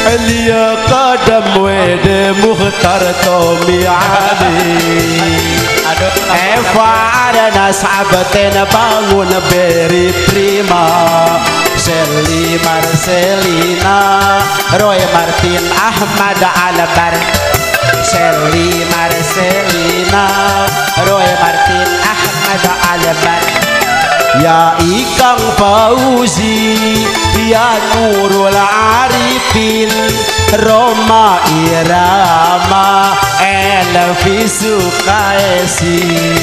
Elia kadam wede muhtar Tommy Ali Eva ada sahabaten bangun beri prima Shelly Marcelina Roy Martin Ahmad Albar Shelly Marcelina Roy Martin Ahmad Albar Ya Ikang Fauzi Ya Nurul Arifin Roma Irama Elvi Sukaesi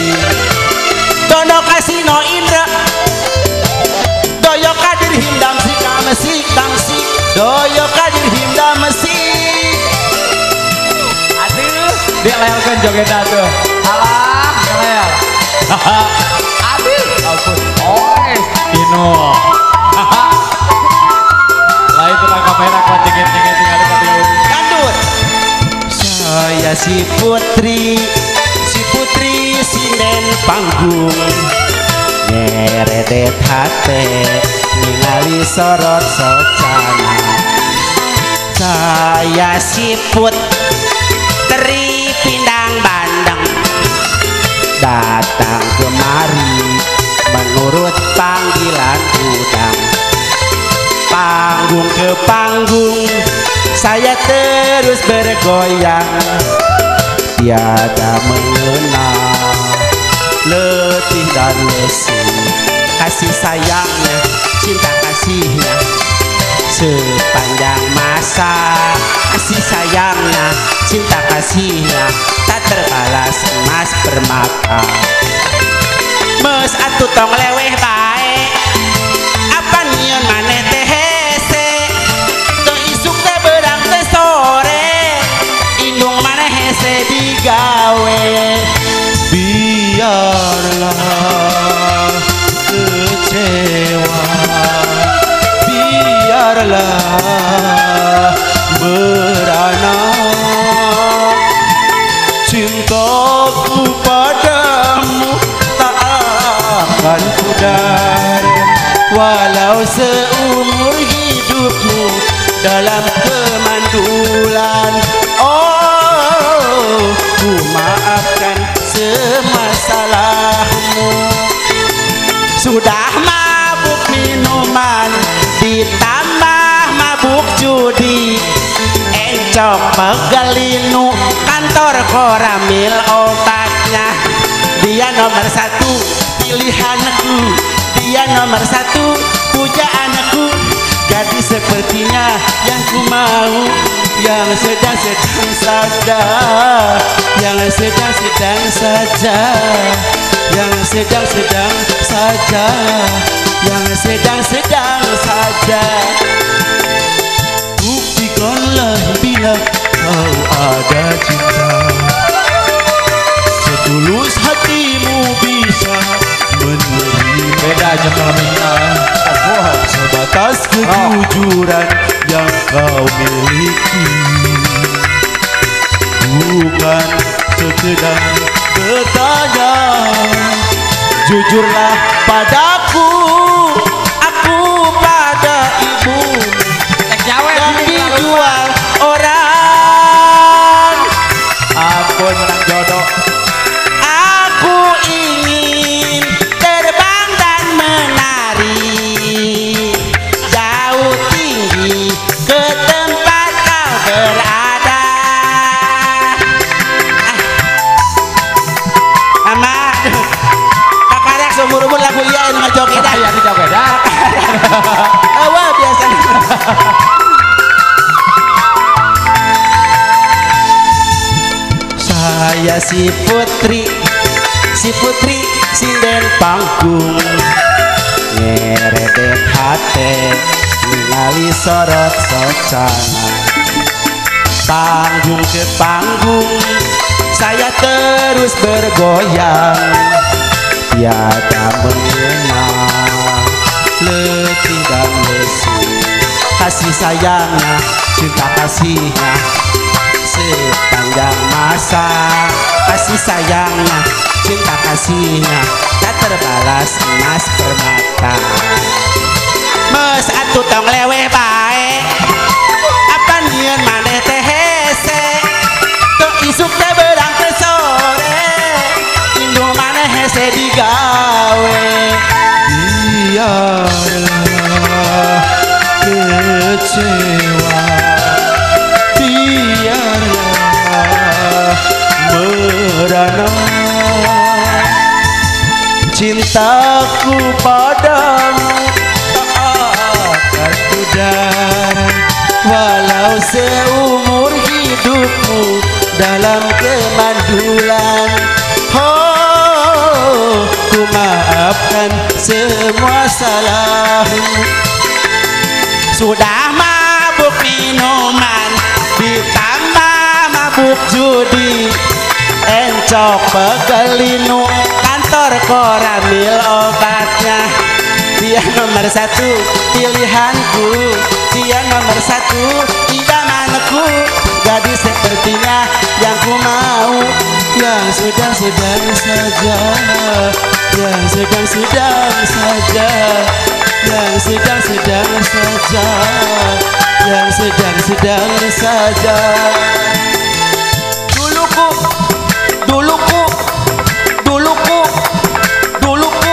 Dono Kasino Indra Doyo Kadir Hindam Sikam Sikangsi Doyo Kadir Hindam Sik Aduh dia lelkan joget tuh alah lel aduh ampun Ino lah itu lah kamera kuat tinggal Kandut Saya si putri sinden panggung ngeredet hate ningali sorot socana Saya si putri pindang bandeng datang kemari menurut panggilan udang panggung ke panggung saya terus bergoyang tiada mengenal letih dan lesu kasih sayangnya cinta kasihnya sepanjang masa kasih sayangnya cinta kasihnya tak terbalas emas permata mes atuh tong leweh bae apa nyiun maneh teh hese tong isuk teh beurang teh sore indung maneh hese digawe biarlah kecewa biarlah merana cintaku padamu akan pudar walau seumur hidupmu dalam kemandulan oh ku maafkan semua salahmu sudah mabuk minuman ditambah mabuk judi encok pegelinu kantor koramil obatnya dia nomor satu pilihanku dia nomor satu pujaanku gadis sepertinya yang ku mau yang sedang-sedang saja yang sedang-sedang saja yang sedang-sedang saja yang sedang-sedang saja buktikanlah bila kau ada cinta setulus hatimu bisa menerima beda aja kalau minta sebatas kejujuran yang kau miliki bukan sekedar bertanya jujurlah padaku aku pada ibu yang dijual orang ampun menang jodoh aku ingin terbang dan menari jauh tinggi ke tempat kau berada Mama kakarek seumur-umur lagu iya yang ngejoget dah yang ngejoget dah awal biasanya saya si putri sinden panggung ngeredet hate ningali sorot socana panggung ke panggung saya terus bergoyang tiada mengenal letih dan lesu kasih sayangnya cinta kasihnya sepanjang masa kasih sayangnya cinta kasihnya tak terbalas emas permata mes atuh tong leweh bae apa Nurana cintaku padamu tak akan pudar walau seumur hidupmu dalam kemandulan. Oh, ku maafkan semua salahmu. Sudah mabuk minuman ditambah mabuk judi, encok pegelinu kantor koramil obatnya. Dia nomor satu pilihanku, dia nomor satu idamanku, gadis sepertinya yang ku mau, yang sedang-sedang saja, yang sedang-sedang saja, yang sedang-sedang saja, yang sedang-sedang saja. Duluku, duluku, duluku, duluku.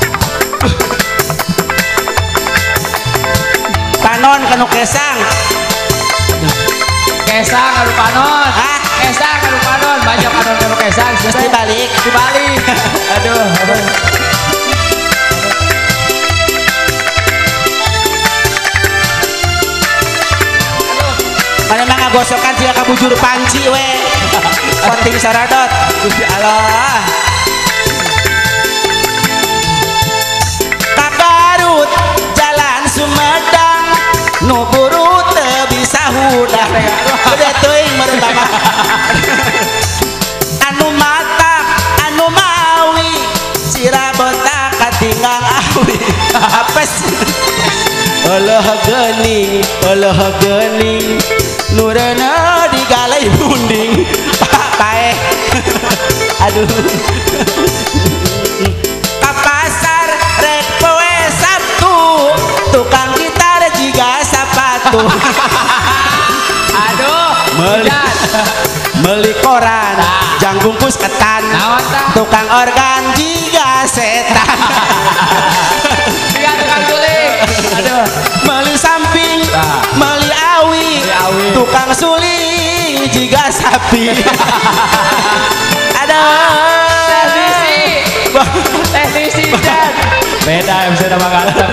Panon kanu kesang. Kesang kanu panon. Hah? Kesang kanu panon. Banyak panon kanu kesang. Terus dibalik. Dibalik. Aduh. Mana mah ngagosokan dia kabujur panci we. Penting saradot. Gusti Allah. Kabarut jalan Sumedang nu buru teu bisa hudah. Udah teuing meureun Bapak. Anu matak, anu mawi, sira botak katinggal awi. Apes. Allah gening Nurana digalai bunding pae. Aduh. Ka pasar rek poe Sabtu tukang gitar jiga sapatu. Aduh. Meli koran jang bungkus ketan, tukang organ jiga setan. Tiga tukang guling. Aduh. Meli samping, meli awi, tukang suling jiga sapi. Ada teknisi dan beda yang bisa nama ganteng.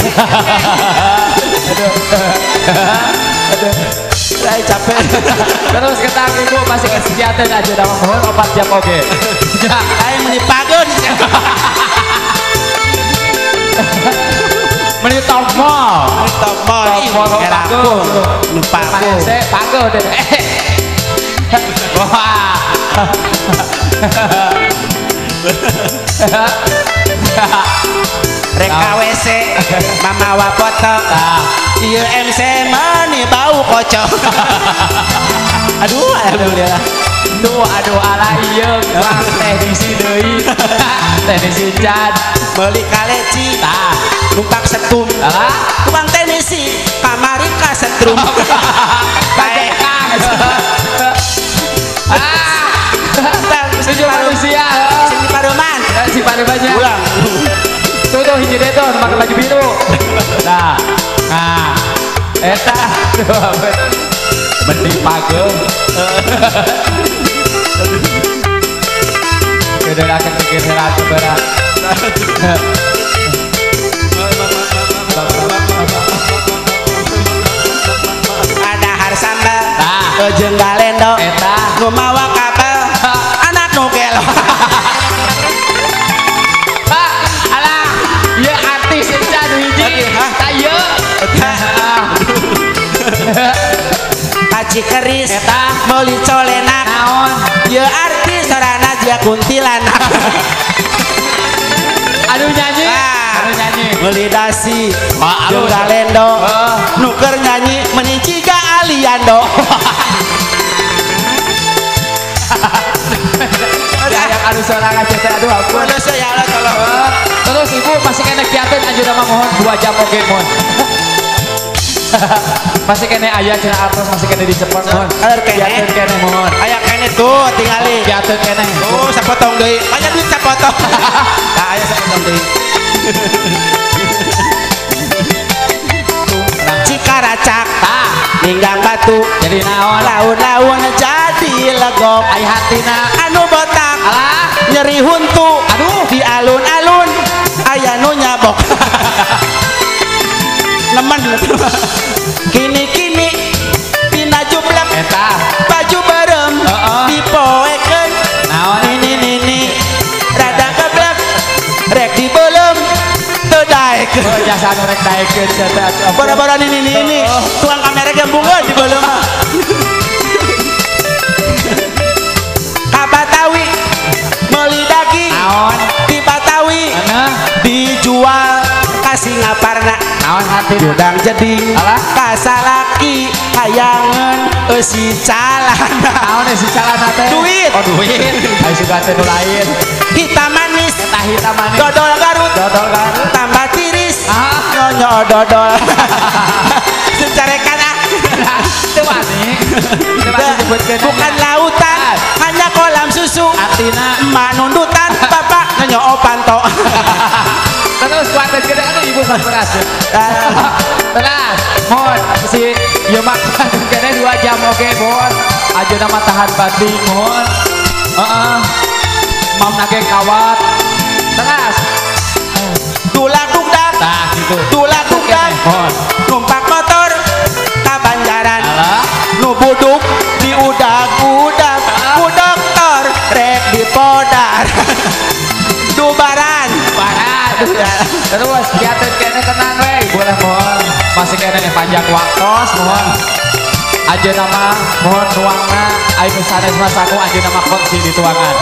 Aduh. Saya capek. Terus ketang ibu masih kesejahteraan aja nama mohon 4 jam oke. Saya menipagun. Meni top mall. Top mall. Eraku. Nupaku. Saya pago deh. Wah. Reka WC mama wapoto. Ieu MC mani bau kocok. Aduh, alhamdulillah. Aduh ala ieu teknisi deui. Teknisi Chan Meuli kaleci. tah Numpak setum. Tukang teknisi kamari ka setrum. Bae. Tujuh manusia. Sini paruman. Si Parumannya. Ulang. Tuh hiji deh tuh pakai baju biru. Nah, eta tuh mending pagem. Udah akan bikin ratu berat. Ada har sambal. Nah, Jeung galendo. eta Nu mawa kapal. Anak nu gelo. alah, ieu artis eta nu hiji. Tah ieu. Kaci keris. Eta Meuli colenak. naon? Ieu artis sarana dia kuntilanak. Aduh nyanyi. Ah. Aduh nyanyi. Meuli dasi. Ah, Jeung alus. galendo. Oh. Nuker nyanyi meniciga aliando. Yang anu sorangan teh aduh ampun. Terus ya Allah tolong. Terus ibu masih kena kiatin anjur nama mohon 2 jam oke mohon. Masih kena aya cenah artos masih kena dicepot mohon. Aeur kene. Kiatin kene mohon. Aya kene tuh tingali. Kiatin kene. Oh, sapotong deui. Aya duit sapotong. Tah aya sapotong deui. Cikaracak. Tah, Ninggang batu. jadi naon? Laun-laun jadi legok. Ai hatina Anu botak Alah, nyeri huntu aduh, di alun-alun aya nu nyabok nemen kini-kini tina jublek eta baju berem dipoekeun naon nini rada keblek rek dibelem teu daekeun oh jasa nu rek daekeun cenah bara-bara nini tuang kamera gembungeun dibelem ka Batawi meuli daging naon di Batawi mana dijual ka Singaparna naon hati udang jeding alah kasalaki hayangan eusi calana naon si calana teh duit oh duit aya suga teh nu lain hitam manis eta hitam manis dodol Garut dodol Garut tambah tiris ah nyonyo dodol secarekan teu wani disebutkeun bukan lautan hanya kolam susu artina emak nundutan bapak nyonyo panto terus kuatin gede aduh ibu beras tenang mohon si ieu mah kene 2 jam oke mohon ajeuna mah tahan banding mohon heeh mam nage kawat teras tulak dugdak tah gitu tulak dugdak mohon numpak motor ka Banjaran alah nu buduk di udag-udag ku dokter rek dipodar dubaran barat terus kiateun kene tenang we boleh mohon masih kene panjang waktos mohon ajeuna mah mohon ruangna aya nu sanes mah saku ajeuna mah kongsi di tuangan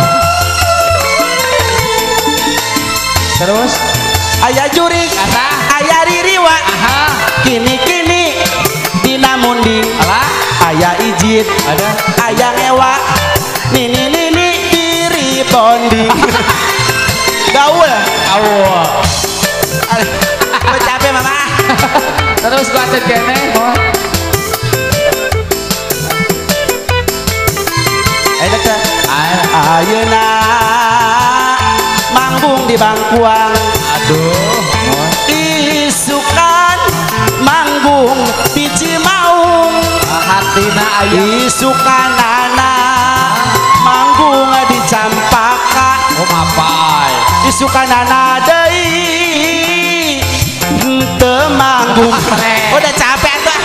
terus aya jurik kata aya ririwa aha kini-kini dina munding alah aya ijit ada aya ngewa nini diri bonding gaul awal capek mama terus gua atet kene mohon ayo deket ayo ayeuna manggung di Bangkuang aduh mohon isukan manggung di Cimaung hatina aya isukan anak manggung di Campaka oh mapai isukan anak deui teu manggung udah capek tuh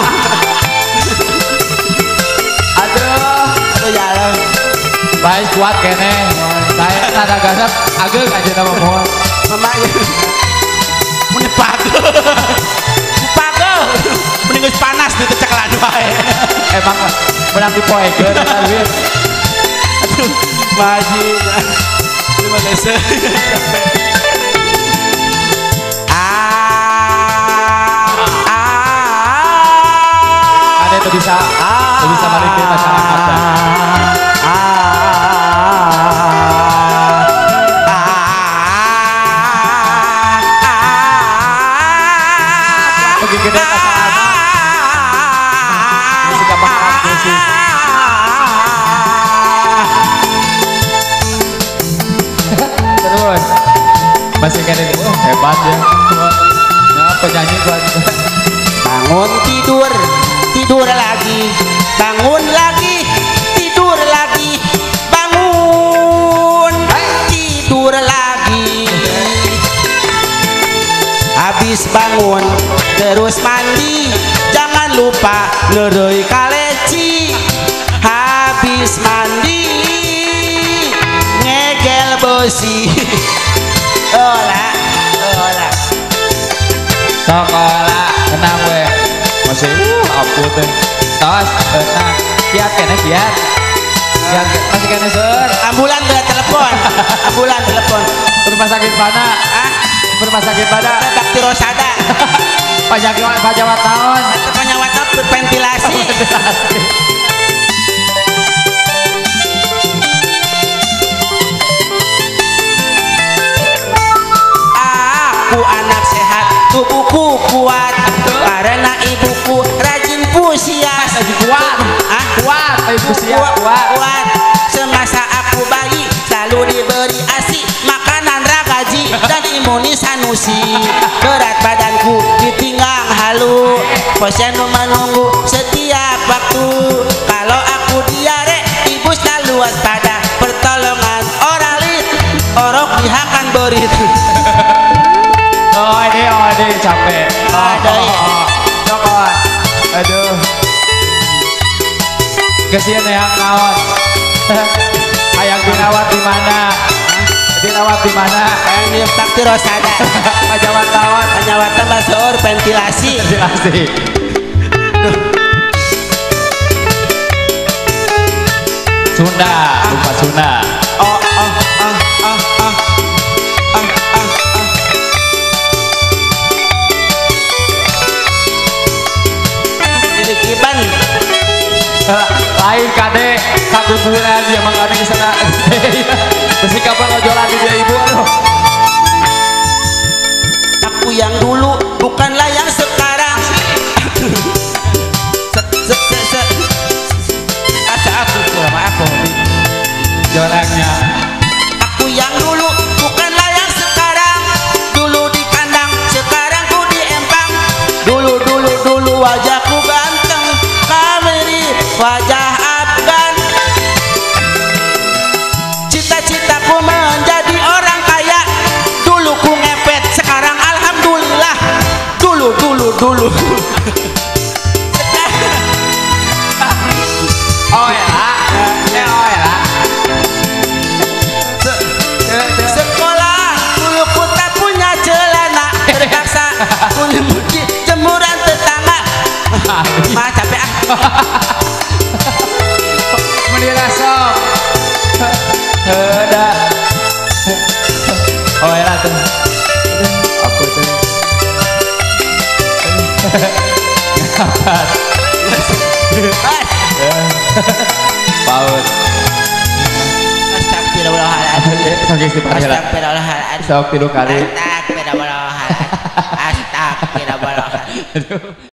aduh ya baik kuat kene saya nada gasap ageng aja nama mohon mama ya muni pagel pagel mending geus panas di ceklan wae emang menang dipoekeun eta duit aduh maji terima kasih ada itu bisa balik ke masyarakat pergi gede pasangan masih gampang ragu sih terus masih gede oh hebat ya nah penyanyi gua bangun tidur tidur lagi bangun lagi tidur lagi bangun tidur lagi habis bangun terus mandi jangan lupa leureuy kaleci habis mandi ngegel besi olah sekolah tenang we masih ampun teh tos tenang kiat kene kiat masih kene seur ambulan telepon ambulan telepon rumah sakit mana ah rumah sakit mana bakti rosada pajawat tahun penyawatnya berventilasi aku anak sehat tubuhku kuat karena ibuku rajin pusias kuat ibu siap kuat semasa aku bayi selalu diberi ASI makanan ragaji dan imunisanusi berat badanku ditinggang halu posyandu menunggu setiap waktu kalau aku diare ibu selalu waspada pertolongan Kasihan yang naon. Ayang dirawat di mana? Dirawat di mana? Yang di takdir Rosada. Pajawat tawat. Penyawatan basur ventilasi. Ventilasi. Sunda, lupa Sunda. Oh. Ini kiban. Lain kade kakuburan dia mangkane di sana. Besi kapan ojolan di dia ibu aduh. Aku yang dulu bukanlah yang sekarang. Ada aku kurang apa? Jorangnya. Aku yang dulu bukanlah yang sekarang. Dulu di kandang, sekarang ku di empang. Dulu wajahku ganteng, kameri wajah Afgan. Cita-citaku menjadi orang kaya. Dulu ku ngepet, sekarang alhamdulillah. Dulu. Oh ya, oh ya. Sekolah dulu ku tak punya celana, terpaksa ku nyembuti jemuran tetangga. Mah capek ah. Menira sok. Udah. Oh ya tuh. Aku tuh. Ngapat. Paut. Astagfirullahaladzim. Sok istighfar. Astagfirullahaladzim. Sok 3 kali. Astagfirullahaladzim. Astagfirullahaladzim.